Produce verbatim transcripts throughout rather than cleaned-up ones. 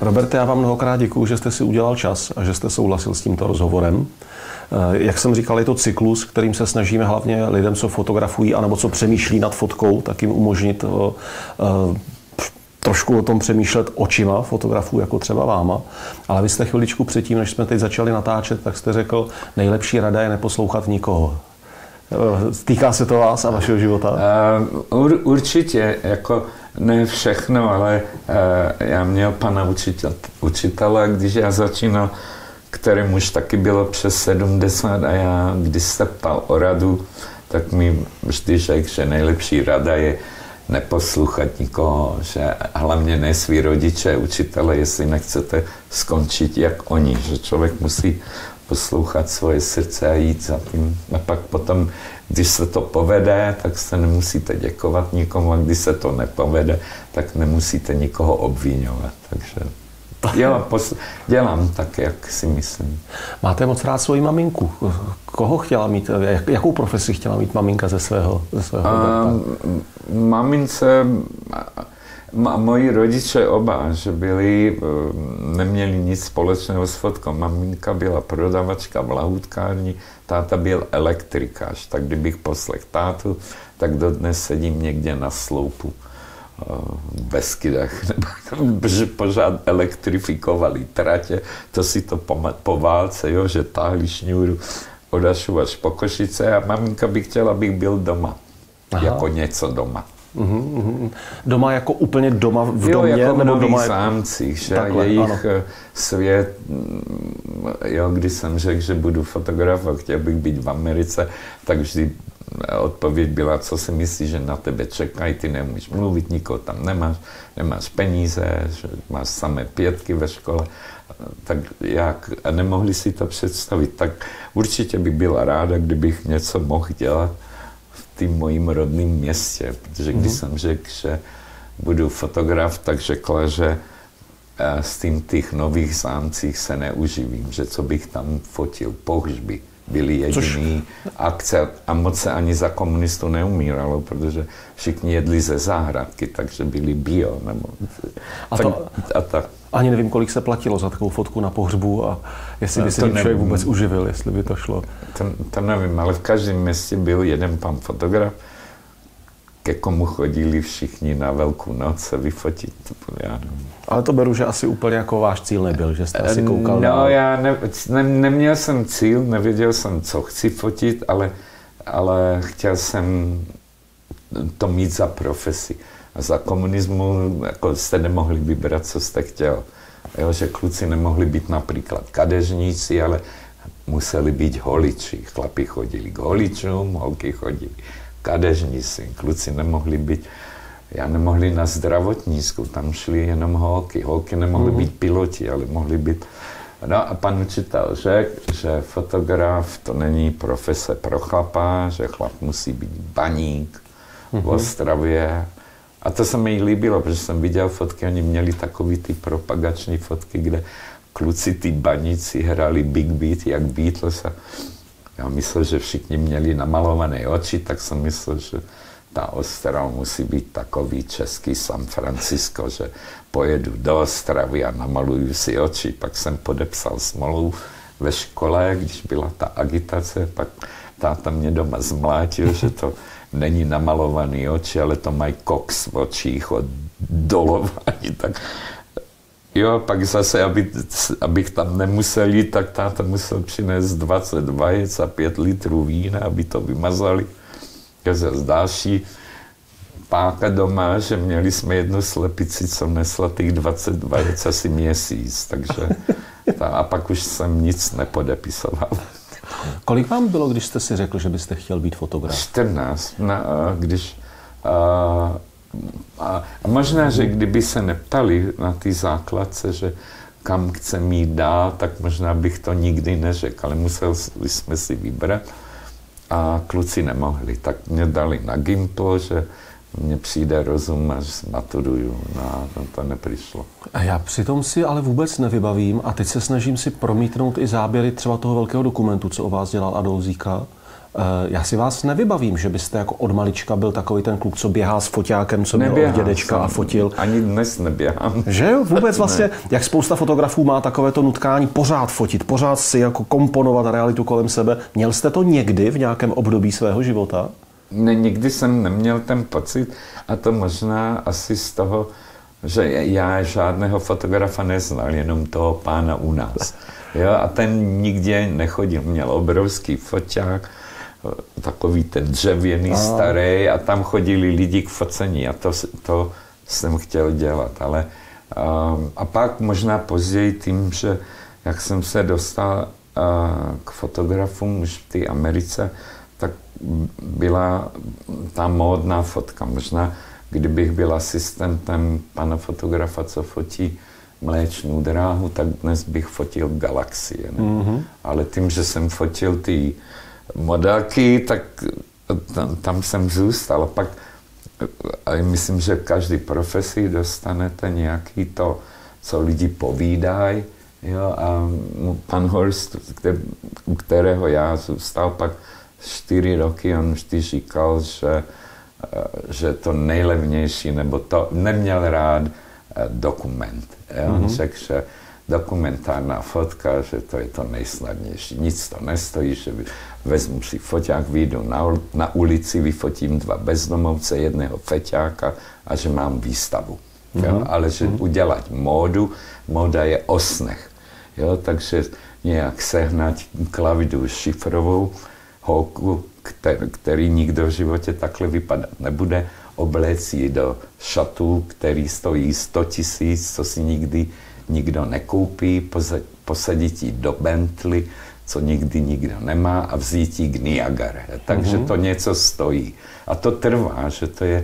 Roberte, já vám mnohokrát děkuju, že jste si udělal čas a že jste souhlasil s tímto rozhovorem. Jak jsem říkal, je to cyklus, kterým se snažíme hlavně lidem, co fotografují anebo co přemýšlí nad fotkou, tak jim umožnit uh, uh, trošku o tom přemýšlet očima fotografů, jako třeba váma. Ale vy jste chviličku předtím, než jsme teď začali natáčet, tak jste řekl, nejlepší rada je neposlouchat nikoho. Týká se to vás a vašeho života? Uh, ur, určitě, jako ne všechno, ale uh, já měl pana učitel, učitele, když já začínal, kterým už taky bylo přes sedmdesát a já, když se ptal o radu, tak mi vždy řekl, že nejlepší rada je neposlouchat nikoho, že hlavně ne svý rodiče, učitele, jestli nechcete skončit jak oni, že člověk musí poslouchat svoje srdce a jít za tím. A pak potom, když se to povede, tak se nemusíte děkovat nikomu, a když se to nepovede, tak nemusíte nikoho obvinovat. Takže dělám, dělám tak, jak si myslím. Máte moc rád svoji maminku. Koho chtěla mít, jakou profesi chtěla mít maminka ze svého, ze svého a, mamince, a moji rodiče oba, že byli, neměli nic společného s fotkou. Maminka byla prodavačka v lahůdkárni, táta byl elektrikář. Tak kdybych poslech tátu, tak dodnes sedím někde na sloupu v Beskydech, protože pořád elektrifikovali tratě, to si to po, po válce, jo, že táhli šňůru od Ašu až po Košice a maminka by chtěla, abych byl doma, Aha. jako něco doma. Uhum, uhum. Doma jako úplně doma v domě? Jo, jako v nebo doma zámcích, že takhle, jejich ano. svět, jo, když jsem řekl, že budu fotograf a chtěl bych být v Americe, tak vždy odpověď byla, co si myslíš, že na tebe čekají, ty nemůžeš mluvit, nikoho tam nemáš, nemáš peníze, že máš samé pětky ve škole, tak jak, a nemohli si to představit, tak určitě by byla ráda, kdybych něco mohl dělat v tím mojím rodném městě, protože když mm-hmm. jsem řekl, že budu fotograf, tak řekla, že s tím těch nových zámcích se neuživím, že co bych tam fotil, pohřby byly jediný Což... akce a moc se ani za komunistů neumíralo, protože všichni jedli ze zahradky, takže byli bio. Nebo... A, tak, to... a tak. Ani nevím, kolik se platilo za takovou fotku na pohřbu a jestli by se tím člověk vůbec uživil, jestli by to šlo. To, to nevím, ale v každém městě byl jeden pan fotograf, ke komu chodili všichni na Velkou noc se vyfotit. Já ale to beru, že asi úplně jako váš cíl nebyl, že jste asi koukal no, na... No, já ne, ne, neměl jsem cíl, nevěděl jsem, co chci fotit, ale, ale chtěl jsem to mít za profesi. A za komunismu jako jste nemohli vybrat, co jste chtěl. Jo, že kluci nemohli být například kadeřníci, ale museli být holiči. Chlapi chodili k holičům, holky chodili kadeřníci. Kluci nemohli být, já nemohli na zdravotnícku, tam šli jenom holky. Holky nemohly mm-hmm. být piloti, ale mohly být... No a pan učitel řekl, že fotograf to není profese pro chlapa, že chlap musí být baník mm-hmm. v Ostravě. A to se mi líbilo, protože jsem viděl fotky, oni měli takový ty propagační fotky, kde kluci, ty baníci hráli Big Beat, jak Beatles. A já myslel, že všichni měli namalované oči, tak jsem myslel, že ta Ostrava musí být takový český San Francisco, že pojedu do Ostravy a namaluju si oči. Pak jsem podepsal smlouvu ve škole, když byla ta agitace, pak táta mě doma zmlátil, že to není namalovaný oči, ale to mají koks v očích od dolování. Tak jo, pak zase, aby, abych tam nemusel jít, tak táta musel přinést dvacet vajec a pět litrů vína, aby to vymazali. Zase další páka doma, že měli jsme jednu slepici, co nesla těch dvacet vajec asi měsíc, takže ta, a pak už jsem nic nepodepisoval. Kolik vám bylo, když jste si řekl, že byste chtěl být fotograf? čtrnáct. Na, když, a, a, a možná, že kdyby se neptali na ty základce, že kam chce mít dál, tak možná bych to nikdy neřekl, ale museli jsme si vybrat a kluci nemohli. Tak mě dali na Gimpl, že mně přijde rozum, až maturuju. No, no to nepřišlo. A já přitom si ale vůbec nevybavím a teď se snažím si promítnout i záběry třeba toho velkého dokumentu, co o vás dělal Adolf Zíka. Já si vás nevybavím, že byste jako od malička byl takový ten kluk, co běhá s foťákem, co měl od dědečka a fotil. Ani dnes neběhám. Že jo? Vůbec vlastně, jak spousta fotografů má takové to nutkání pořád fotit, pořád si jako komponovat realitu kolem sebe. Měl jste to někdy v nějakém období svého života? Ne, nikdy jsem neměl ten pocit a to možná asi z toho, že já žádného fotografa neznal, jenom toho pána u nás. Jo, a ten nikde nechodil, měl obrovský foťák, takový ten dřevěný, a. starý a tam chodili lidi k focení a to, to jsem chtěl dělat. Ale, a, a pak možná později tím, že jak jsem se dostal a, k fotografům už v té Americe, tak byla ta módná fotka. Možná kdybych byl asistentem pana fotografa, co fotí Mléčnou dráhu, tak dnes bych fotil galaxie. Mm-hmm. Ale tím, že jsem fotil ty modelky, tak tam, tam jsem zůstal. Pak ale myslím, že v každé profesi dostanete nějaký to, co lidi povídají. Jo, a pan Horst, u kterého já zůstal pak čtyři roky, on vždy říkal, že, že to nejlevnější, nebo to neměl rád dokument. Jo. On mm-hmm. řekl, že dokumentární fotka, že to je to nejsnadnější. Nic to nestojí, že vezmu si foťák, vyjdu na, na ulici, vyfotím dva bezdomovce, jedného feťáka a že mám výstavu. Mm-hmm. Jo. Ale že mm-hmm. udělat módu, móda je o snech. Jo. Takže nějak sehnat Klavidu Šifrovou, holku, který, který nikdo v životě takhle vypadat nebude, obléct ji do šatů, který stojí sto tisíc, co si nikdy nikdo nekoupí, posadit ji do Bentley, co nikdy nikdo nemá, a vzít ji k Niagara. Takže mm-hmm. to něco stojí. A to trvá, že to je...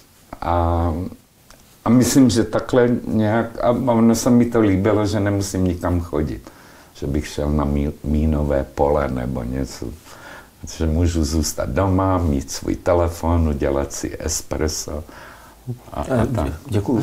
A, a myslím, že takhle nějak... A ono se mi to líbilo, že nemusím nikam chodit. Že bych šel na mí, mínové pole nebo něco. Že můžu zůstat doma, mít svůj telefon, udělat si espresso. A, a tak. Děkuju.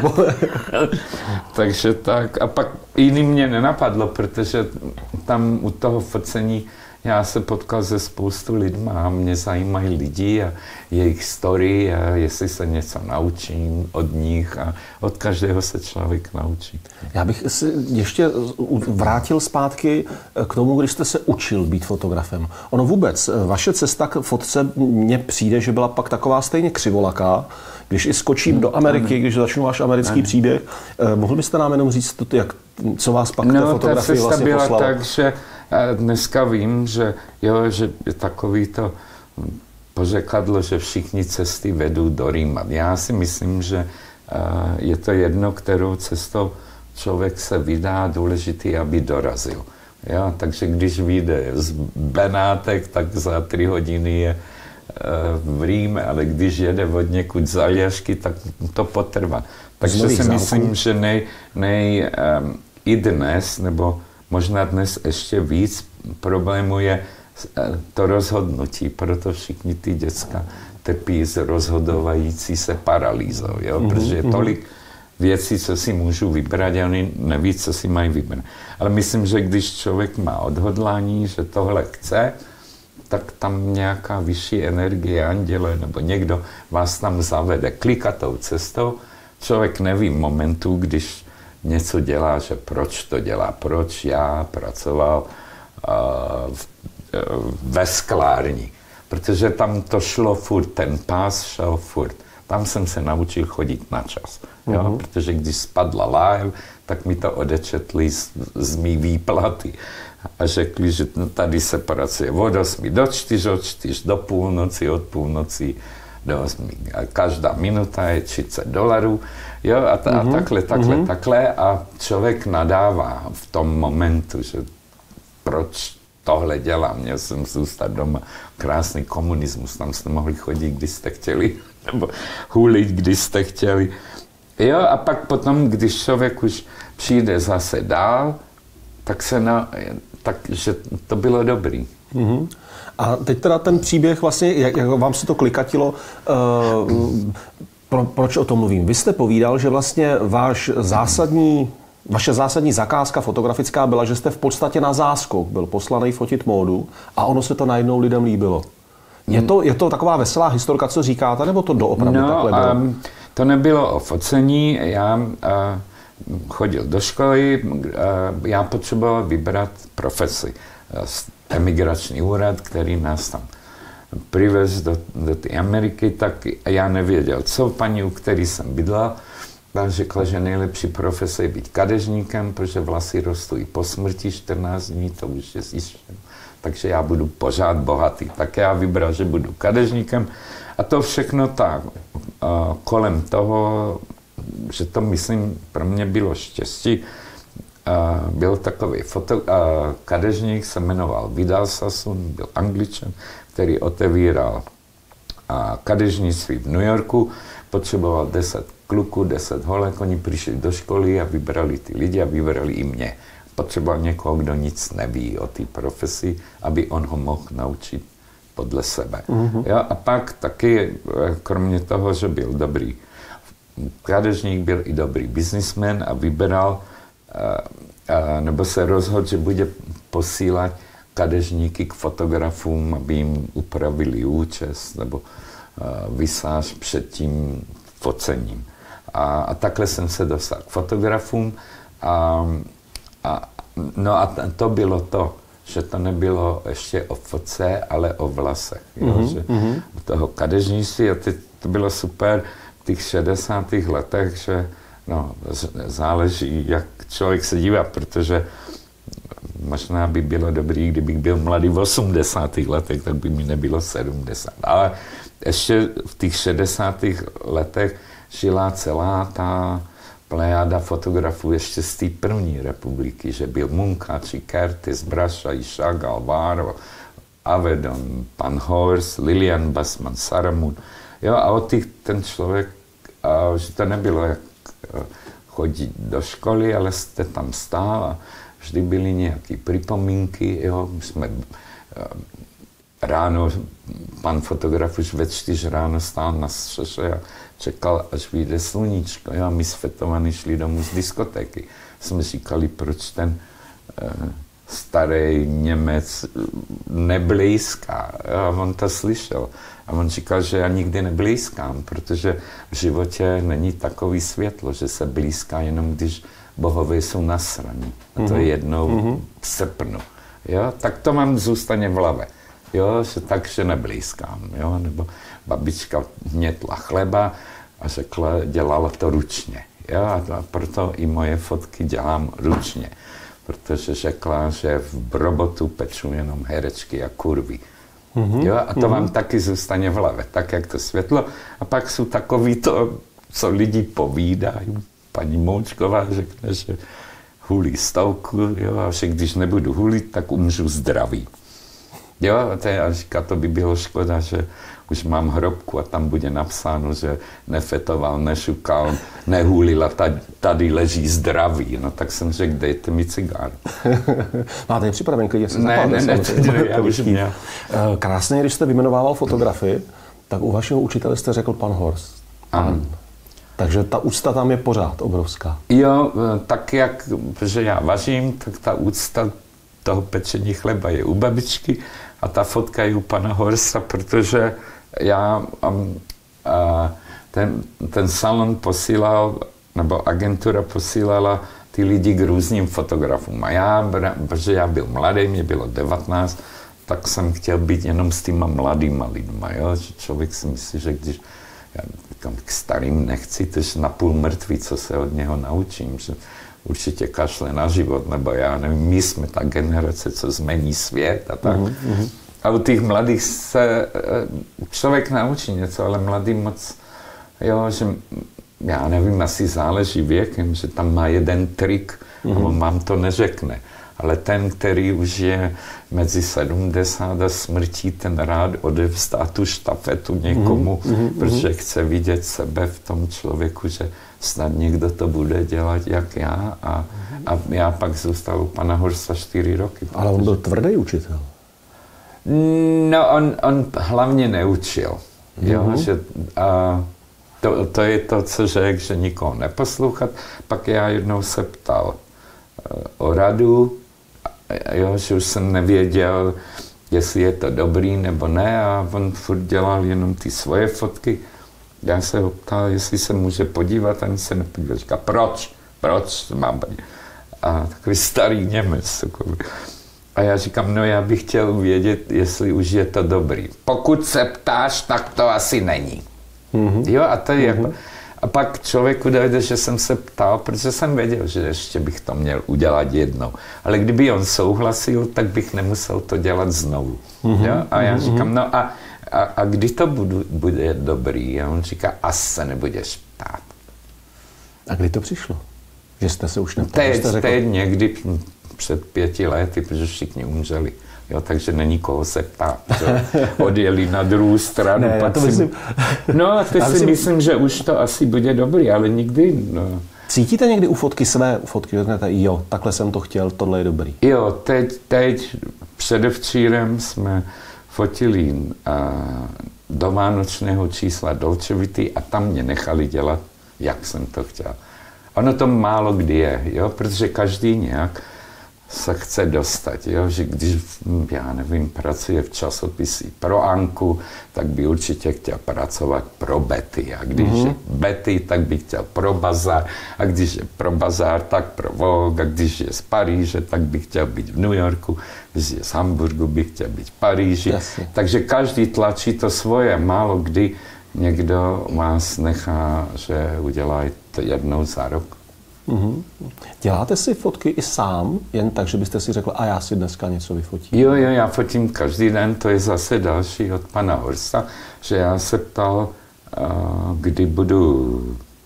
Takže tak. A pak jiný mě nenapadlo, protože tam u toho focení já se potkal se spoustu lidma a mě zajímají lidi a jejich story a jestli se něco naučím od nich a od každého se člověk naučí. Já bych si ještě vrátil zpátky k tomu, když jste se učil být fotografem. Ono vůbec, vaše cesta k fotce mně přijde, že byla pak taková stejně křivolaká. Když i skočím do Ameriky, když začnu váš americký příběh, mohl byste nám jenom říct, jak, co vás pak no, té fotografii vlastně byla poslalo? Tak, že dneska vím, že, jo, že je takový to pořekadlo, že všichni cesty vedou do Říma. Já si myslím, že je to jedno, kterou cestou člověk se vydá, důležitý, aby dorazil. Jo, takže když vyjde z Benátek, tak za tři hodiny je v Ríme, ale když jede od někud z Aljašky, tak to potrvá. Takže si myslím, že nej, nej um, i dnes, nebo možná dnes ještě víc problémů je to rozhodnutí, proto všichni ty děcka trpí z rozhodovající se paralýzou, jo? Mm-hmm. Protože je tolik věcí, co si můžu vybrat, a oni neví, co si mají vybrat. Ale myslím, že když člověk má odhodlání, že tohle chce, tak tam nějaká vyšší energie, anděle nebo někdo vás tam zavede klikatou cestou. Člověk neví momentu, když něco dělá, že proč to dělá, proč já pracoval uh, v, uh, ve sklárni. Protože tam to šlo furt, ten pás šel furt. Tam jsem se naučil chodit na čas. Jo? Uh-huh. Protože když spadla láhev, tak mi to odečetli z, z mý výplaty. A řekli, že tady se pracuje od osmi do čtyř, od čtyř do půlnoci, od půlnoci do osmi. A každá minuta je třicet dolarů. Jo, a, ta, mm-hmm. a takhle, takhle, mm-hmm. takhle. A člověk nadává v tom momentu, že proč tohle dělám. Měl jsem zůstat doma. Krásný komunismus. Tam jste mohli chodit, když jste chtěli. Nebo hulit, když jste chtěli. Jo, a pak potom, když člověk už přijde zase dál, tak se na, takže to bylo dobrý. Mm-hmm. A teď teda ten příběh vlastně, jak, jak vám se to klikatilo, uh, pro, proč o tom mluvím? Vy jste povídal, že vlastně váš zásadní Vaše zásadní zakázka fotografická byla, že jste v podstatě na záskok byl poslaný fotit módu a ono se to najednou lidem líbilo. Je to, je to taková veselá historka, co říkáte, nebo to doopravdy no, takhle bylo? Um, to nebylo o focení, já uh, chodil do školy, uh, já potřeboval vybrat profesi. Emigrační úřad, který nás tam přivez do, do té Ameriky, tak já nevěděl, co paní, u který jsem bydlel, tak řekla, že nejlepší profese je být kadeřníkem, protože vlasy rostou i po smrti, čtrnáct dní, to už je zjištěno. Takže já budu pořád bohatý. Tak já vybral, že budu kadeřníkem. A to všechno tak uh, kolem toho, že to, myslím, pro mě bylo štěstí. Uh, byl takový foto, uh, kadeřník, se jmenoval Vidal Sassoon, byl Angličan, který otevíral uh, kadeřnictví v New Yorku. Potřeboval deset kluků, deset holek, oni přišli do školy a vybrali ty lidi a vybrali i mě. Potřeboval někoho, kdo nic neví o té profesi, aby on ho mohl naučit podle sebe. Mm-hmm. Jo, a pak taky, kromě toho, že byl dobrý kadeřník, byl i dobrý businessman a vybral, nebo se rozhodl, že bude posílat kadeřníky k fotografům, aby jim upravili účes nebo visáž před tím focením. A, a takhle jsem se dostal k fotografům. A, a, no a to bylo to, že to nebylo ještě o foce, ale o vlasech. Jo? Mm-hmm. Že u toho kadeřnictví, a teď to bylo super v těch šedesátých letech, že no, záleží, jak člověk se dívá, protože možná by bylo dobrý, kdybych byl mladý v osmdesátých letech, tak by mi nebylo sedmdesát. Ale ještě v těch šedesátých letech žila celá ta plejada fotografů ještě z té první republiky, že byl Munkači, Curtis, Brašaj, Chagall, Varro, Avedon, Pan Horst, Lilian Bassman, Saramund. Jo, a od těch ten člověk, a, že to nebylo jak chodit do školy, ale jste tam stál a vždy byly nějaké připomínky, jo, my jsme ráno, pan fotograf už ve čtyř ráno stál na střeše a čekal, až vyjde sluníčko. Jo? A my svetovaní šli domů z diskotéky. Jsme říkali, proč ten uh, starý Němec neblízká. A on to slyšel. A on říkal, že já nikdy neblízkám, protože v životě není takový světlo, že se blízká jenom, když bohové jsou nasraní. A to je jednou mm-hmm. v srpnu. Jo? Tak to mám zůstane v hlavě. Jo, že takže neblízkám, jo, nebo babička hnětla chleba a řekla, dělala to ručně, jo, a proto i moje fotky dělám ručně, protože řekla, že v robotu peču jenom herečky a kurvy, mm-hmm. jo, a to mm-hmm. vám taky zůstane v hlavě, tak jak to světlo, a pak jsou takový to, co lidi povídají, paní Moučková řekne, že hulí stovku, jo, a že když nebudu hulit, tak umřu zdraví. Jo, to je, a říká, to by bylo škoda, že už mám hrobku a tam bude napsáno, že nefetoval, nešukal, nehulil a tady leží zdravý. No tak jsem řekl, dejte mi cigár. Máte je připraven, klidně se Ne, ne, ne, ne, já už měl. Krásně, když jste vyjmenovával fotografii, tak u vašeho učitele jste řekl pan Horst. Pan. Takže ta úcta tam je pořád obrovská. Jo, tak jak, protože já vařím, tak ta úcta toho pečení chleba je u babičky a ta fotka je u pana Horsta, protože já um, a ten, ten salon posílal, nebo agentura posílala ty lidi k různým fotografům. A já, protože já byl mladý, mě bylo devatenáct, tak jsem chtěl být jenom s těma mladýma lidma. Jo? Že člověk si myslí, že když já k starým nechci, to je napůl mrtvý, co se od něho naučím. Že určitě kašle na život, nebo já nevím, my jsme ta generace, co změní svět a tak. Mm-hmm. A u těch mladých se člověk naučí něco, ale mladý moc, jo, že já nevím, asi záleží věkem, že tam má jeden trik, mm-hmm. nebo mám to neřekne. Ale ten, který už je mezi sedmdesát a smrtí, ten rád odevzdá tu štafetu někomu, mm-hmm. protože chce vidět sebe v tom člověku, že snad někdo to bude dělat jak já. A, a já pak zůstal u pana Horsta čtyři roky. Protože... Ale on byl tvrdý učitel. No, on, on hlavně neučil. Jo, mm-hmm. že, a, To, to je to, co řekl, že nikoho neposlouchat. Pak já jednou se ptal uh, o radu, jo, že už jsem nevěděl, jestli je to dobrý nebo ne, a on furt dělal jenom ty svoje fotky. Já se ho ptal, jestli se může podívat, ani se nepodíval. Říká, proč? Proč mám podívat? A takový starý Němec. Takový. A já říkám, no já bych chtěl vědět, jestli už je to dobrý. Pokud se ptáš, tak to asi není. Mm-hmm. Jo, a to je mm-hmm. jako... A pak člověku dojde, že jsem se ptal, protože jsem věděl, že ještě bych to měl udělat jednou. Ale kdyby on souhlasil, tak bych nemusel to dělat znovu. Mm-hmm. Jo? A já říkám, no a, a, a kdy to budu, bude dobrý? A on říká, asi se nebudeš ptát. A kdy to přišlo? Že jste se už neptali? Teď, řekl... teď někdy před pěti lety, protože všichni umřeli. Jo, takže není koho se ptát, že odjeli na druhou stranu. Ne, to myslím... No a teď si myslím... myslím, že už to asi bude dobrý, ale nikdy... No. Cítíte někdy u fotky své fotky, že řeknete, jo, takhle jsem to chtěl, tohle je dobrý? Jo, teď, teď předevčírem jsme fotili uh, do vánočného čísla Dolce Vita a tam mě nechali dělat, jak jsem to chtěl. Ono to málo kdy je, jo, protože každý nějak se chce dostat, jo? Že když, já nevím, pracuje v časopisi pro Anku, tak by určitě chtěl pracovat pro Betty. A když mm-hmm. je Betty, tak by chtěl pro Bazar. A když je pro Bazar, tak pro Vogue. A když je z Paríže, tak by chtěl být v New Yorku. Když je z Hamburgu, by chtěl být v Paríži. Jasně. Takže každý tlačí to svoje. Málo kdy někdo vás nechá, že udělají to jednou za rok. Mm-hmm. Děláte si fotky i sám, jen tak, že byste si řekl, a já si dneska něco vyfotím? Jo, jo, já fotím každý den, to je zase další od pana Horsta, že já se ptal, kdy budu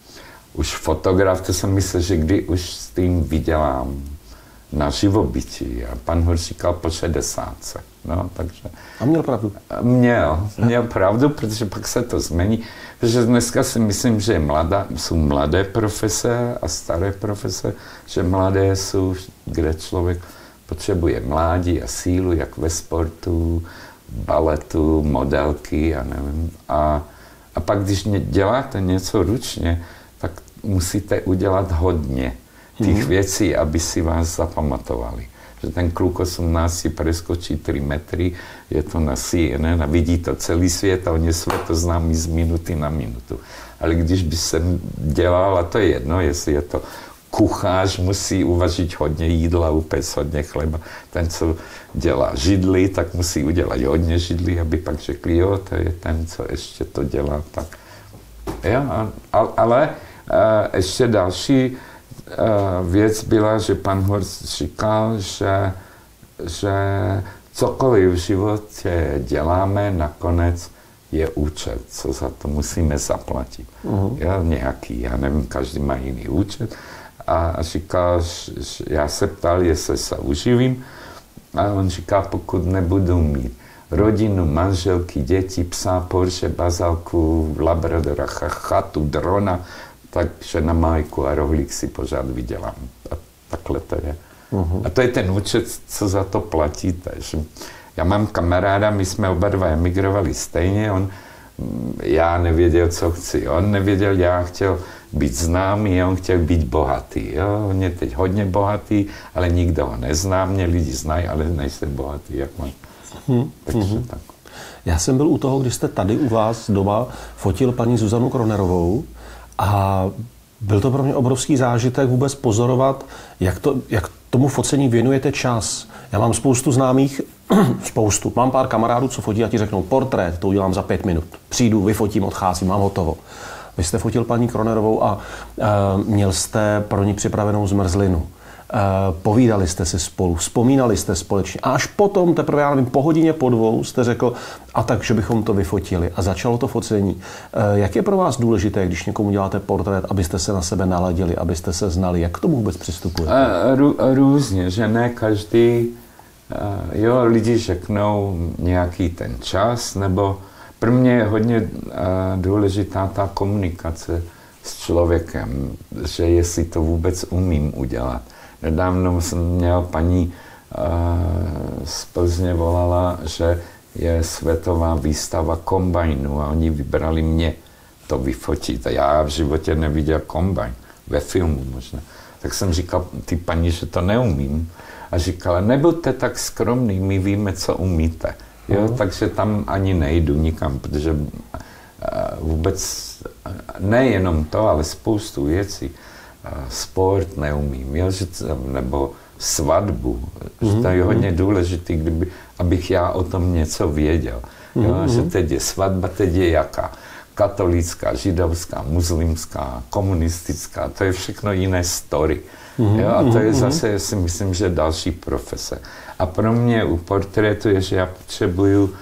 už fotograf, to jsem myslel, že kdy už s tím vydělám na živobytí. A pan Horst říkal po šedesátce. No, takže... A měl pravdu? Měl, měl pravdu, protože pak se to změní. Protože dneska si myslím, že mladá, jsou mladé profese a staré profese, že mladé jsou, kde člověk potřebuje mládí a sílu, jak ve sportu, baletu, modelky a nevím. A, a pak, když děláte něco ručně, tak musíte udělat hodně těch mm-hmm. věcí, aby si vás zapamatovali. Že ten kluk osmnáct preskočí tři metry, je to na C N N a vidí to celý svět a on je světoznámý z minuty na minutu. Ale když by se dělal, a to je jedno, jestli je to kuchař, musí uvařit hodně jídla, upéct hodně chleba. Ten, co dělá židli, tak musí udělat hodně židli, aby pak řekli, jo, to je ten, co ještě to dělá. Tak. Jo, ale uh, ještě další věc byla, že pan Horst říkal, že, že cokoliv v životě děláme, nakonec je účet, co za to musíme zaplatit. Uh-huh. Já, nějaký, já nevím, každý má jiný účet. A říkal, že já se ptal, jestli se uživím. A on říká, pokud nebudu mít rodinu, manželky, děti, psa, Porsche, bazalku, labradora, chatu, drona, takže na Majku a rohlík si pořád vydělám. A takhle to je. Uh-huh. A to je ten účet, co za to platíte. Já mám kamaráda, my jsme oba dva emigrovali stejně, on, já nevěděl, co chci. On nevěděl, já chtěl být známý, on chtěl být bohatý. Jo? On je teď hodně bohatý, ale nikdo ho nezná, mě lidi znají, ale nejsem bohatý, jak mám. Uh-huh. Takže uh-huh. tak. Já jsem byl u toho, když jste tady u vás doma fotil paní Zuzanu Kronerovou, a byl to pro mě obrovský zážitek vůbec pozorovat, jak, to, jak tomu focení věnujete čas. Já mám spoustu známých, spoustu, mám pár kamarádů, co fotí a ti řeknou portrét, to udělám za pět minut. Přijdu, vyfotím, odcházím, mám hotovo. Vy jste fotil paní Kronerovou a uh, měl jste pro ní připravenou zmrzlinu. Uh, povídali jste si spolu, vzpomínali jste společně a až potom, teprve, já nevím, po hodině, po dvou, jste řekl, a tak, že bychom to vyfotili a začalo to focení. Uh, jak je pro vás důležité, když někomu děláte portrét, abyste se na sebe naladili, abyste se znali, jak k tomu vůbec přistupujete? Uh, rů, různě, že ne každý, uh, jo, lidi řeknou nějaký ten čas, nebo pro mě je hodně uh, důležitá ta komunikace s člověkem, že jestli to vůbec umím udělat. Nedávno jsem měl paní uh, z Plzně volala, že je světová výstava kombajnu a oni vybrali mě. to vyfotit. A já v životě neviděl kombajn, ve filmu možná. Tak jsem říkal ty paní, že to neumím. A říkala, nebuďte tak skromný, my víme, co umíte. Jo? Uh-huh. Takže tam ani nejdu nikam, protože vůbec nejenom to, ale spoustu věcí. Sport neumím, jo? Že, nebo svatbu. Uh-huh. Že to je hodně důležité, kdyby, abych já o tom něco věděl. Jo? Uh-huh. Že teď je svatba, teď je jaká. Katolická, židovská, muslimská, komunistická, to je všechno jiné story. Mm-hmm, jo, a to je zase, si myslím, že další profese. A pro mě u portrétu je, že já potřebuju,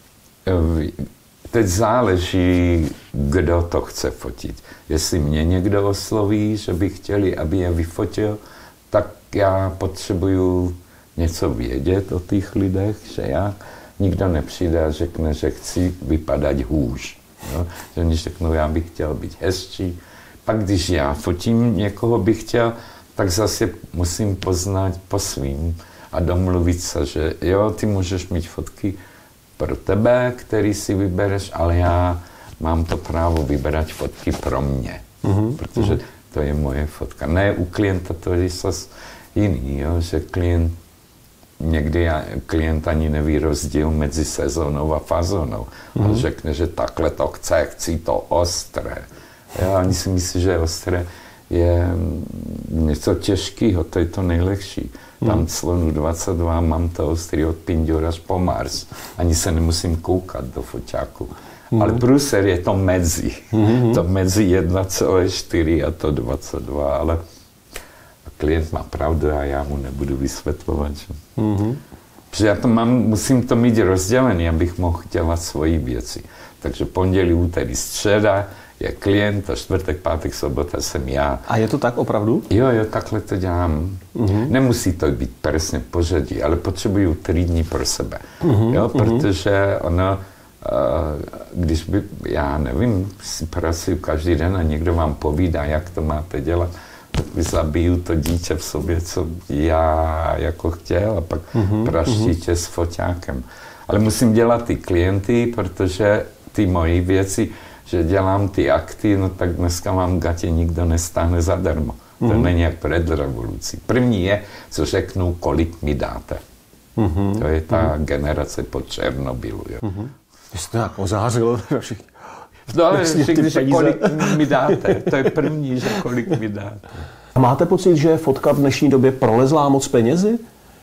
teď záleží, kdo to chce fotit. Jestli mě někdo osloví, že by chtěli, aby je vyfotil, tak já potřebuju něco vědět o těch lidech, že já, nikdo nepřijde a řekne, že chci vypadat hůř. Jo? Že oni řeknou, já bych chtěl být hezčí. Pak když já fotím někoho bych chtěl, tak zase musím poznat po svým a domluvit se, že jo, ty můžeš mít fotky pro tebe, který si vybereš, ale já mám to právo vybrat fotky pro mě, mm-hmm. protože to je moje fotka. Ne, u klienta to je zase jiný, jo, že klient někdy klient ani neví rozdíl mezi sezónou a fazónou. Mm-hmm. On řekne, že takhle to chce, chci to ostré. Já ani si myslím, že ostré je něco těžkého, to je to nejlepší. Mm. Tam slonu dvacet dva, mám to ostrý od Pindur až po Mars. Ani se nemusím koukat do foťáku. Mm. Ale průser je to mezi. Mm-hmm. To mezi jedna celá čtyři a to dvacet dva, ale klient má pravdu a já mu nebudu vysvětlovat. Že? Mm-hmm. Protože já to mám, musím to mít rozdělený, abych mohl dělat svoji věci. Takže pondělí, úterý, středa je klient a čtvrtek, pátek, sobota jsem já. A je to tak opravdu? Jo, jo, takhle to dělám. Mm-hmm. Nemusí to být přesně pořadí, ale potřebuju tři dny pro sebe. Mm-hmm. Jo, protože ono, když by, já nevím, si pracuji každý den a někdo vám povídá, jak to máte dělat, tak by zabiju to dítě v sobě, co já jako chtěl a pak mm-hmm. praštítě mm-hmm. s foťákem. Ale musím dělat ty klienty, protože ty moje věci, že dělám ty akty, no tak dneska vám gatě nikdo nestáhne zadarmo. Mm-hmm. To není jak před revolucí. První je, co řeknu, kolik mi dáte. Mm-hmm. To je ta mm-hmm. generace po Černobylu. Jo. Mm-hmm. Jsi to nějak ozářilo? No, ale když kolik mi dáte, to je první, že kolik mi dáte. A máte pocit, že fotka v dnešní době prolezlá moc penězi?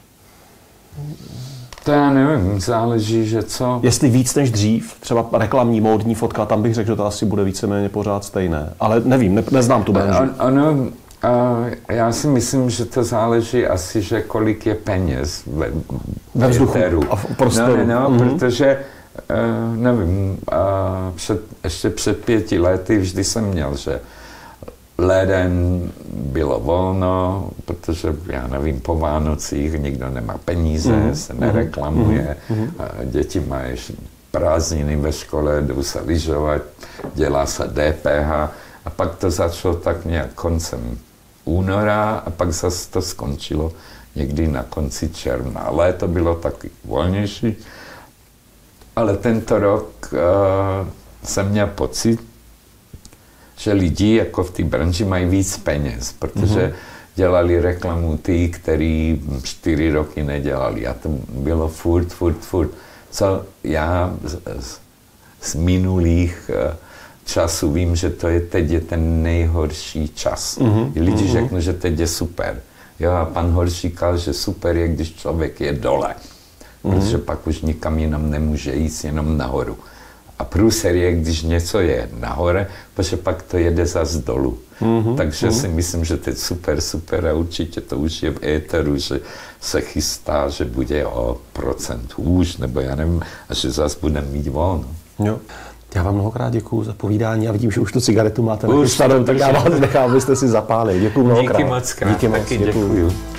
To já nevím, záleží, že co... Jestli víc než dřív, třeba reklamní, módní fotka, tam bych řekl, že to asi bude víceméně pořád stejné. Ale nevím, ne, neznám tu branži. Ano, uh, já si myslím, že to záleží asi, že kolik je peněz ve, ve vzduchu a v prostoru. No, no, mm-hmm. protože, uh, nevím, uh, před, ještě před pěti lety vždy jsem měl, že leden bylo volno, protože, já nevím, po Vánocích nikdo nemá peníze, mm. se nereklamuje, mm. děti mají prázdniny ve škole, jdou se lyžovat, dělá se D P H a pak to začalo tak nějak koncem února a pak zase to skončilo někdy na konci června. Léto bylo taky volnější, ale tento rok uh, jsem měl pocit, že lidi jako v té branži mají víc peněz, protože mm-hmm. dělali reklamu ty, který čtyři roky nedělali. A to bylo furt, furt, furt. Co já z, z, z minulých uh, časů vím, že to je teď je ten nejhorší čas. Mm-hmm. Lidi mm-hmm. řeknou, že teď je super. Jo, a pan Horš říkal, že super je, když člověk je dole. Mm-hmm. Protože pak už nikam jinam nemůže jít, jenom nahoru. A průser je, když něco je nahoře, protože pak to jede zas dolů. Mm-hmm, Takže mm-hmm. si myslím, že teď super, super a určitě to už je v éteru, že se chystá, že bude o procent hůř, nebo já nevím, a že zas budeme mít volno. Jo. Já vám mnohokrát děkuju za povídání a vidím, že už tu cigaretu máte nachystanou, tak já vás nechám, abyste si zapálili. Děkuju mnohokrát. Díky moc krát, Díky moc, taky děkuju. děkuju.